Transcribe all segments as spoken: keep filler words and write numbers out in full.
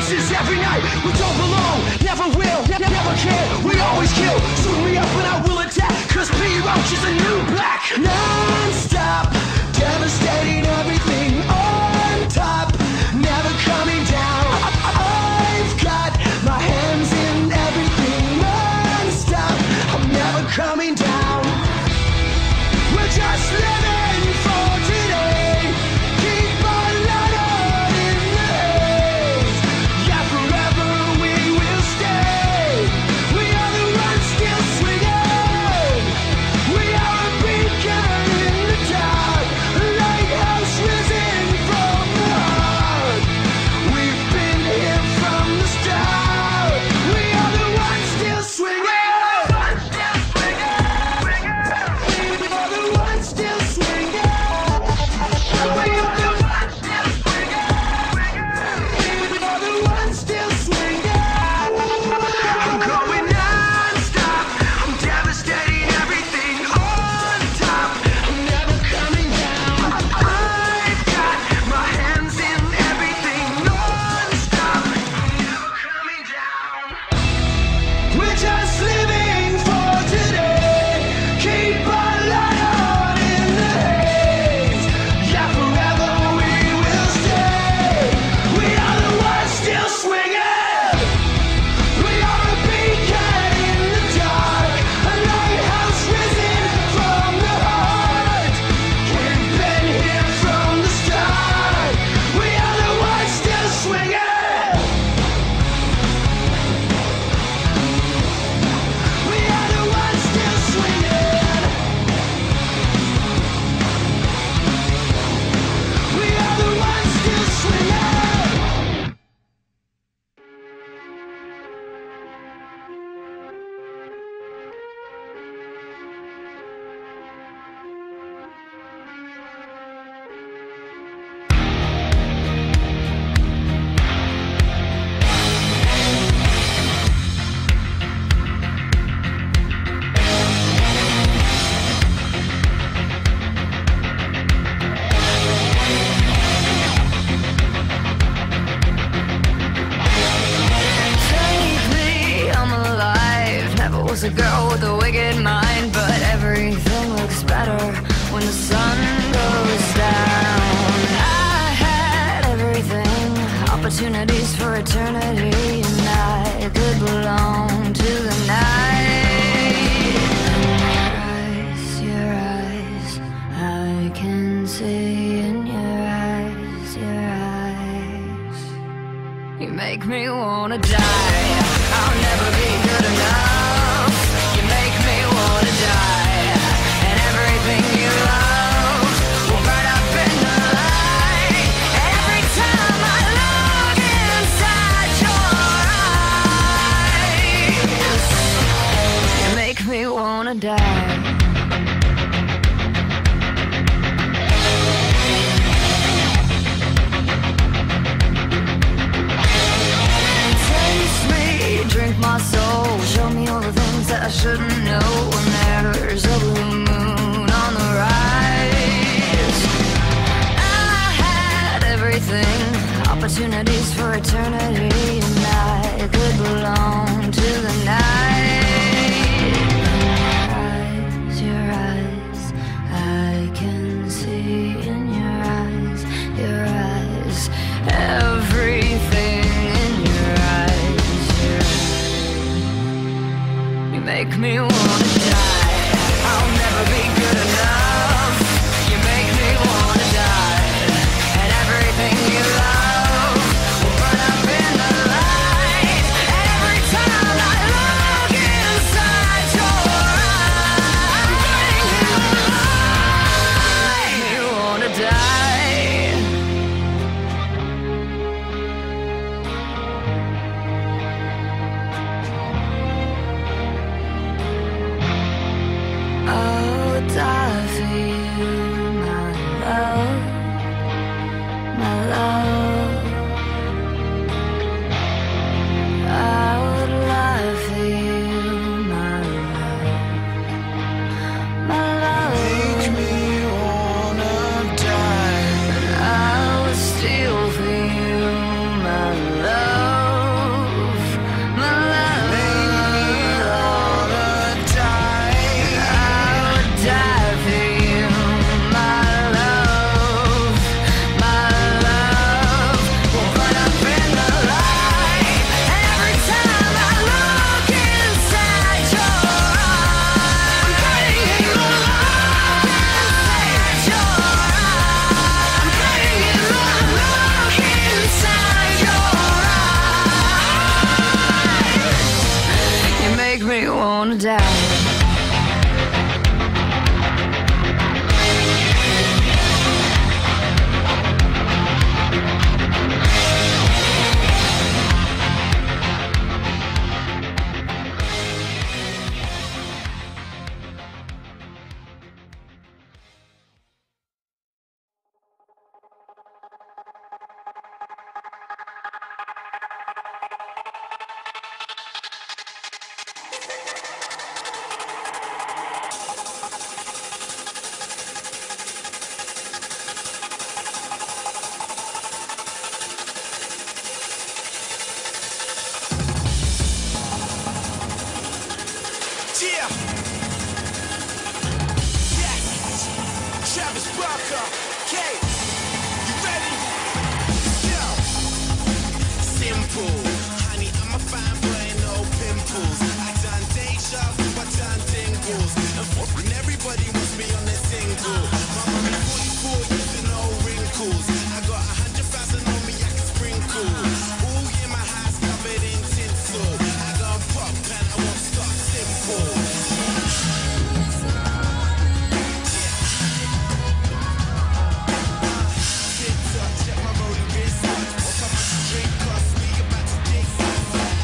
faces every night. We don't belong, never will, ne- never can. We always kill, suit me up and I will attack. Cause P-Roach is the new black. Non-stop, devastating everything on top. Never coming down. I- I- I've got my hands in everything non-stop. I'm never coming down. We're just living for today. Keep our light on in the haze. Yeah, forever we will stay. We are the ones still swinging. We are a beacon in the dark, a lighthouse risen from the heart. We've been here from the start. We are the ones still swinging. A girl with a wicked mind, but everything looks better when the sun goes down. I had everything, opportunities for eternity, and I could belong to the night. Your eyes, your eyes, I can see in your eyes, your eyes. You make me wanna die. I'll never be good enough. Me wanna die. Taste me, drink my soul, show me all the things that I shouldn't know. When there's a blue moon on the rise, I had everything, opportunities for eternity, and I could belong to the night. Everything in your eyes, you make me wanna die. I'll never be good enough. You make me wanna die. And everything you love will me on the single. My mommy forty-four years with no wrinkles. I got a hundred thousand on me, I can sprinkle. All year my house covered in tinsel. I got pop and I won't start simple. Tip-top, check my rolling wristwatch. What how much the drink cost me, about to dig some fat.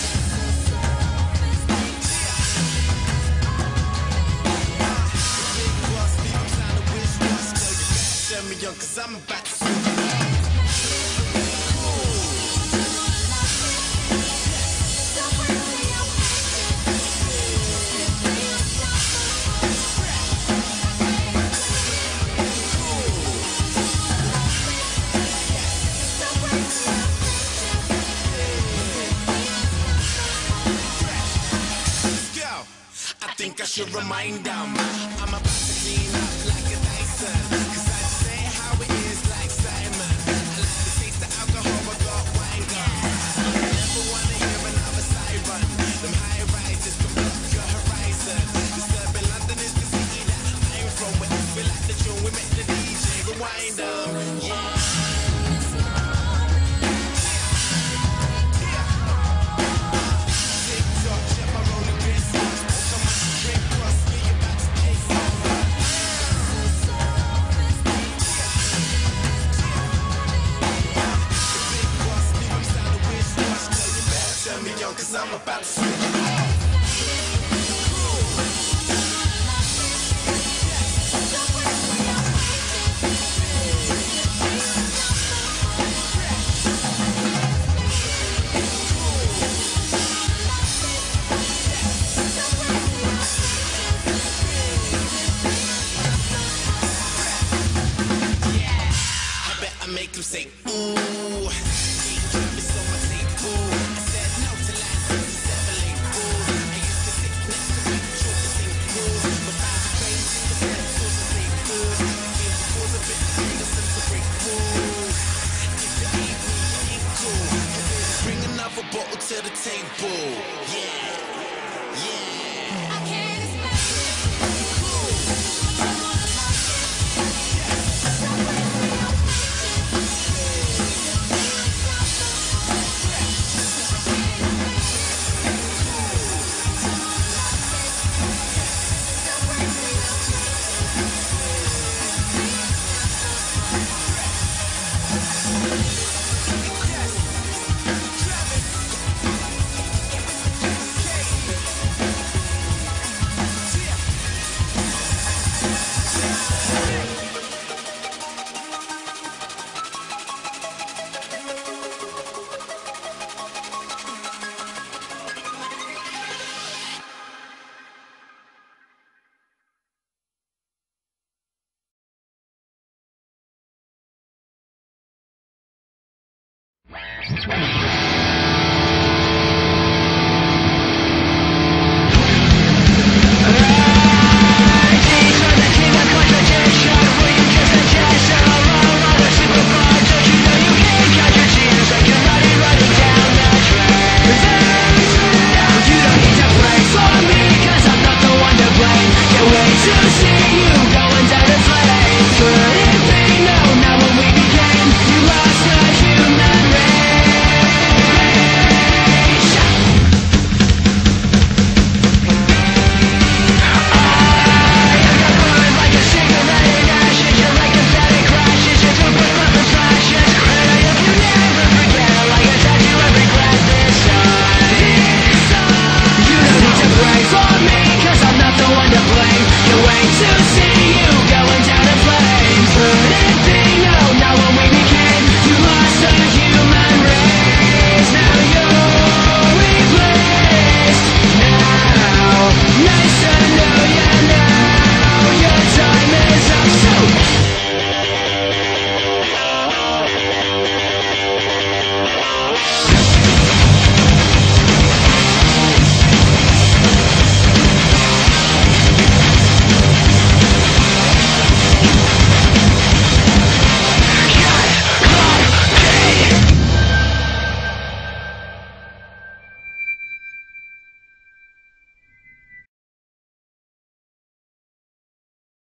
Big boss, leave me trying to wish what's. Know you better turn me on, cause I'm about to switch. I think I should remind them I'm about to clean up like a Dyson. Cause I just say how it is like Simon. I like the taste of alcohol, I got wine gums. I never wanna hear another siren. Them high rises can block your horizon. Disturbing London is the city that I'm from. Where I feel like the tune, we make the D J rewind them. Yeah. TikTok, check my rolling wristwatch. How much the drink cost me, about to pay some. Big boss, leave me sound a wristwatch. Know you better turn me on, cause I'm about to switch. I bet I make him say, ooh. It's on my tape, ooh. I said no to last sixty-seven late fools. I used to sit next to each other, sing fools. But found the crazy to the pencils and say fools. Gave the fools a bit of innocence to break rules. If you ain't me, you ain't cool. Bring another bottle to the table. Yeah, yeah. I can't explain it. To see you